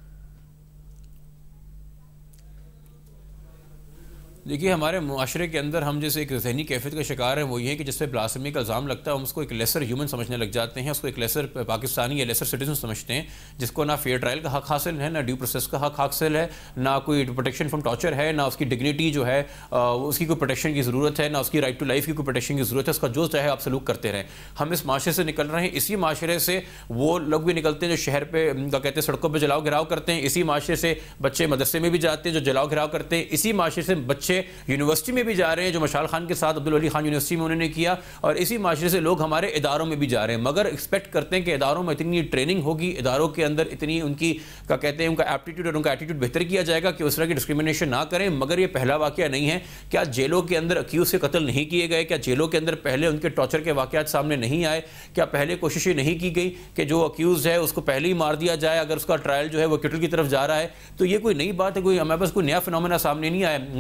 देखिए, हमारे मुआशरे के अंदर हम जैसे एक ज़हनी कैफियत का शिकार है, वो ये है कि जिस पे ब्लास्फेमी का इल्ज़ाम लगता है हम उसको एक लेसर ह्यूमन समझने लग जाते हैं, उसको एक लेसर पाकिस्तानी या लेसर सिटीजन समझते हैं, जिसको ना फेयर ट्रायल का हक हासिल है, ना ड्यू प्रोसेस का हक हासिल है, ना कोई प्रोटेक्शन फ्रॉम टॉर्चर है, ना उसकी डिग्निटी जो है उसकी कोई प्रोटेक्शन की ज़रूरत है, ना उसकी राइट टू लाइफ की कोई प्रोटेक्शन की ज़रूरत है। उसका जो चाहे आप सलूक करते रहें। हम इस माशरे से निकल रहे हैं, इसी माशरे से वो लोग भी निकलते हैं जो शहर पर क्या कहते हैं सड़कों पर जलाओ घिराव करते हैं, इसी माशरे से बच्चे मदरसे में भी जाते हैं जो जलाओ घिराव करते हैं, इसी माशरे से बच्चे यूनिवर्सिटी में भी जा रहे हैं जो मशाल खान के साथ अब्दुल वली खान यूनिवर्सिटी में उन्होंने किया, और इसी माशरे से लोग हमारे इदारों में भी जा रहे हैं। मगर एक्सपेक्ट करते हैं कि इदारों में इतनी ट्रेनिंग होगी, इदारों के अंदर इतनी उनकी क्या कहते हैं उनका एप्टीट्यूड और उनका एटीट्यूड बेहतर किया जाएगा कि उस तरह की डिस्क्रिमिनेशन ना करें। मगर ये पहला वाकया नहीं है। क्या जेलों के अंदर अक्यूज से कत्ल नहीं किए गए? क्या जेलों के अंदर पहले उनके टॉर्चर के वाकयात सामने नहीं आए? क्या पहले कोशिशें नहीं की गई कि जो अक्यूज है उसको पहले ही मार दिया जाए अगर उसका ट्रायल जो है वो किटल की तरफ जा रहा है? तो ये कोई नई बात है, कोई हमारे पास कोई नया फिनोमेना सामने नहीं आया। मेरे लिए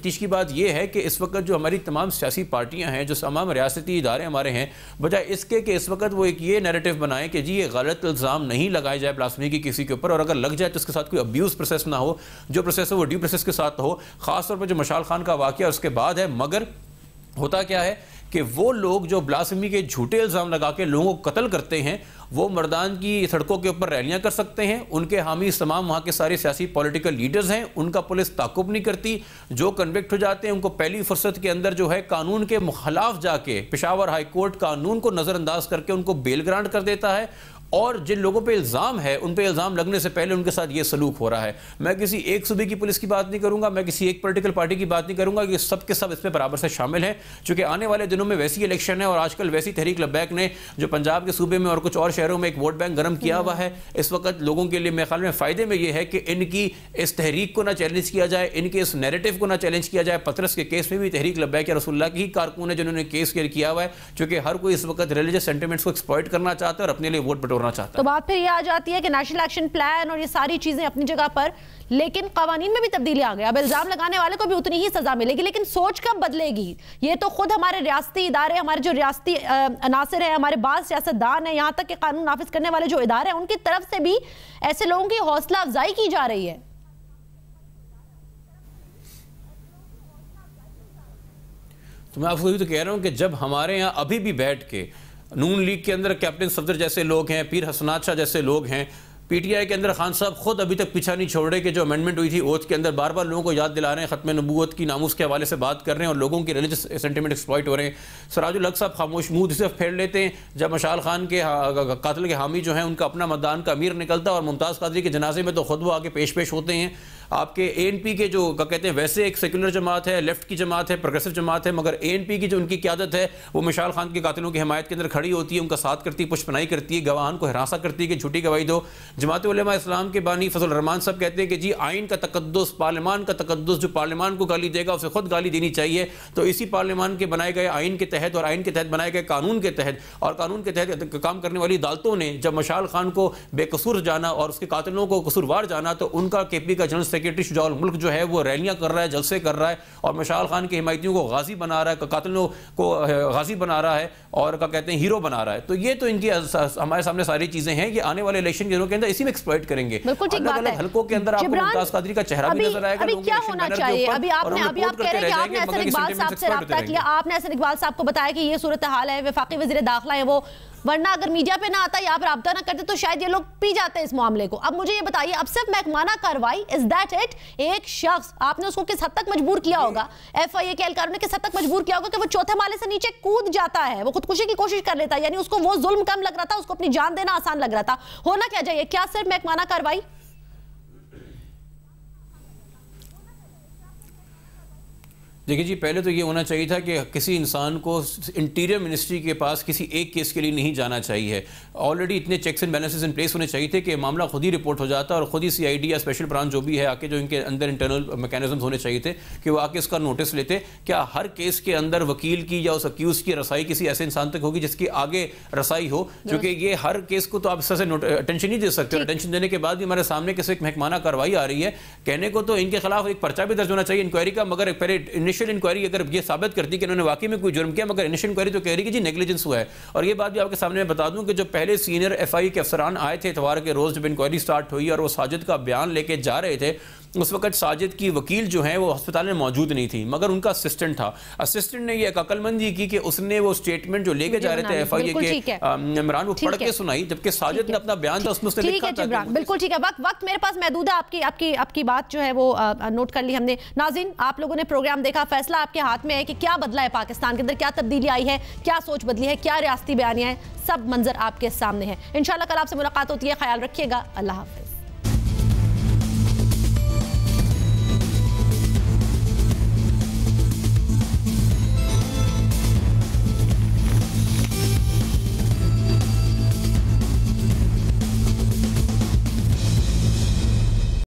तफ्तीश की बात यह है कि इस वक्त जो हमारी तमाम सियासी पार्टियां हैं, जो तमाम रियासती इदारे हमारे हैं, बजाय इसके कि इस वक्त वो एक ये नैरेटिव बनाएं कि जी ये गलत इल्ज़ाम नहीं लगाए जाए ब्लास्फेमी की किसी के ऊपर, और अगर लग जाए तो उसके साथ कोई अब्यूज़ प्रोसेस ना हो, जो प्रोसेस हो वो ड्यू प्रोसेस के साथ हो। ख़ासतौर पर जो मशाल खान का वाक़या उसके बाद है। मगर होता क्या है कि वो लोग जो ब्लास्फेमी के झूठे इल्ज़ाम लगा के लोगों को कत्ल करते हैं, वो मर्दान की सड़कों के ऊपर रैलियां कर सकते हैं, उनके हामी तमाम वहाँ के सारे सियासी पॉलिटिकल लीडर्स हैं, उनका पुलिस ताकुब नहीं करती। जो कन्विक्ट हो जाते हैं उनको पहली फुर्सत के अंदर जो है कानून के खिलाफ जाके पेशावर हाई कोर्ट कानून को नज़रअंदाज करके उनको बेल ग्रांट कर देता है, और जिन लोगों पे इल्ज़ाम है उन पे इल्ज़ाम लगने से पहले उनके साथ ये सलूक हो रहा है। मैं किसी एक सूबे की पुलिस की बात नहीं करूंगा, मैं किसी एक पॉलिटिकल पार्टी की बात नहीं करूंगा, ये सब के सब इसमें बराबर से शामिल हैं। चूंकि आने वाले दिनों में वैसी इलेक्शन है और आजकल वैसी तहरीक लब्बैक ने जो पंजाब के सूबे में और कुछ और शहरों में एक वोट बैंक गर्म किया हुआ है, इस वक्त लोगों के लिए मेरे ख्याल में फ़ायदे में ये है कि इनकी इस तहरीक को ना चैलेंज किया जाए, इनके इस नैरेटिव को ना चैलेंज किया जाए। पतरस के केस में भी तहरीक लब्बैक या रसूलुल्लाह की ही कारकुन है जिन्होंने केस किया हुआ है, चूंकि हर कोई इस वक्त रिलीजियस सेंटिमेंट्स को एक्सप्लॉइट करना चाहता है और अपने लिए वोट बटोरना चाहता है। तो बात फिर ये आ जाती है कि नेशनल एक्शन प्लान और ये सारी चीजें अपनी जगह पर, लेकिन कानून में भी तब्दीली आ गई। अब इल्जाम लगाने वाले को भी उतनी ही सजा मिलेगी, लेकिन सोच कब बदलेगी? ये तो खुद हमारे रियासती इदारे, हमारे जो रियासती अनासर हैं, हमारे बाज़ सियासतदान हैं, यहाँ तक कि कानून नाफिज करने वाले जो इदारे हैं, उनकी तरफ से भी ऐसे लोगों की हौसला अफजाई की जा रही है। तो मैं आपको तो कह रहा हूं कि जब हमारे यहाँ अभी भी बैठ के नून लीग के अंदर कैप्टन सफदर जैसे लोग हैं, पीर हसनात शाह जैसे लोग हैं, पीटीआई के अंदर खान साहब खुद अभी तक पीछा नहीं छोड़ रहे कि जो अमेंडमेंट हुई थी ओथ के अंदर, बार बार लोगों को याद दिला रहे हैं, खत्म नबूवत की नामूस के हवाले से बात कर रहे हैं और लोगों की रिलीजियस सेंटिमेंट एक्सप्लॉइट हो रहे हैं। सराजुल हक साहब खामोश मुंह सिर्फ फेर लेते हैं जब मशाल खान के कातिल के हामी जो हैं उनका अपना मतदान का अमीर निकलता है, और मुमताज़ कादरी के जनाजे में तो खुद वो आगे पेश पेश होते हैं। आपके ए एन पी के जो कहते हैं वैसे एक सेकुलर जमात है, लेफ्ट की जमात है, प्रोग्रेसिव जमात है, मगर ए एन पी की जो उनकी क़यादत है वो मशाल खान के कातिलों की हिमायत के अंदर खड़ी होती है, उनका साथ करती है, पुष्पनाई करती है, गवाहान को हिरासा करती है कि झूठी गवाही दो। जमात उलमा इस्लाम के बानी फजल रहमान साहब कहते हैं कि जी आइन का तकद्दुस, पार्लियामान का तकद्दुस, जो पार्लियामान को गाली देगा उसे खुद गाली देनी चाहिए। तो इसी पार्लियामान के बनाए गए आइन के तहत और आइन के तहत बनाए गए कानून के तहत और कानून के तहत काम करने वाली अदालतों ने जब मशाल खान को बेकसूर जाना और उसके कातिलों को कसूरवार जाना, तो उनका के पी का जनरल सेक्रेटरी शुजाउल मुल्क जो है वो रैलियां कर रहा है, जलसे कर रहा है और मशाल खान के हिमायतियों को गाजी बना रहा है, कातिलों को गाजी बना रहा है और क्या कहते हैं हीरो बना रहा है। तो ये तो इनकी हमारे सामने सारी चीजें हैं, ये आने वाले इलेक्शन के दिनों के अंदर इसी में एक्सप्लॉइट करेंगे। अलग अलग हलकों के अंदर आपको मुमताज कादरी का चेहरा भी नजर आएगा। अभी क्या होना चाहिए? अभी आपने अभी आप कह रहे हैं कि आपने हसन इकबाल साहब से रब्ता किया, आपने हसन इकबाल साहब को बताया कि ये सूरत हाल है, वफाकी वज़ीर दाखिला है वो, वरना अगर मीडिया पे ना आता या आप रब्ता ना करते तो शायद ये लोग पी जाते हैं इस मामले को। अब मुझे ये बताइए, अब सिर्फ महकमाना कार्रवाई, इज दैट इट? एक शख्स आपने उसको किस हद तक मजबूर किया होगा, एफ आई ए के एहलकारों ने किस हद तक मजबूर किया होगा कि वो चौथे माले से नीचे कूद जाता है, वो खुदकुशी की कोशिश कर लेता है, यानी उसको वो जुल्म कम लग रहा था, उसको अपनी जान देना आसान लग रहा था। होना क्या चाहिए? क्या सिर्फ महकमाना कार्रवाई? देखिए जी, पहले तो ये होना चाहिए था कि किसी इंसान को इंटीरियर मिनिस्ट्री के पास किसी एक केस के लिए नहीं जाना चाहिए। ऑलरेडी इतने checks and balances in place होने चाहिए थे कि मामला खुद ही रिपोर्ट हो जाता और खुद ही सीआईडी या स्पेशल ब्रांच जो भी है आके, जो इनके अंदर इंटरनल मैकेनिज्म्स होने चाहिए थे कि वो आके इसका नोटिस लेते। क्या हर केस के अंदर वकील की या उस अक्यूज की रसाई किसी ऐसे इंसान तक होगी जिसकी आगे रसाई हो? क्योंकि ये हर केस को तो आप इस तरह से अटेंशन नहीं दे सकते, और अटेंशन देने के बाद भी हमारे सामने किसी एक महकमाना कार्रवाई आ रही है। कहने को तो इनके खिलाफ एक पर्चा भी दर्ज होना चाहिए इंक्वायरी का, मगर पहले इंक्वायरी अगर ये साबित करती कि इन्होंने वाकई में कोई जुर्म किया, मगर इनिशियल इंक्वायरी तो कह रही कि जी नेग्लिजेंस हुआ है। और ये बात भी आपके सामने मैं बता दूं कि जो पहले सीनियर एफआई के अफसरान आए थे इतवार के रोज जब इंक्वायरी स्टार्ट हुई और वो साजिद का बयान लेके जा रहे थे, उस वक्त साजिद की वकील जो है वो अस्पताल में मौजूद नहीं थी, मगर उनका असिस्टेंट था। असिस्टेंट ने ये अकलमंदी की कि उसने वो स्टेटमेंट जो लेके जा रहे थे एफआईए के इमरान, वो पढ़ के सुनाई, जबकि साजिद ने अपना बयान था उसमें उसने लिखा था। बिल्कुल ठीक है, वक्त वक्त मेरे पास महदूद है, आपकी आपकी आपकी बात जो है वो नोट कर ली हमने। नाज़रीन, आप लोगों ने प्रोग्राम देखा, फैसला आपके हाथ में है कि क्या बदला है पाकिस्तान के अंदर, क्या तब्दीली आई है, क्या सोच बदली है, क्या रियासती बयानियां हैं, सब मंजर आपके सामने है। इंशाल्लाह कल आपसे मुलाकात होती है, ख्याल रखिएगा, अल्लाह हाफ़िज़।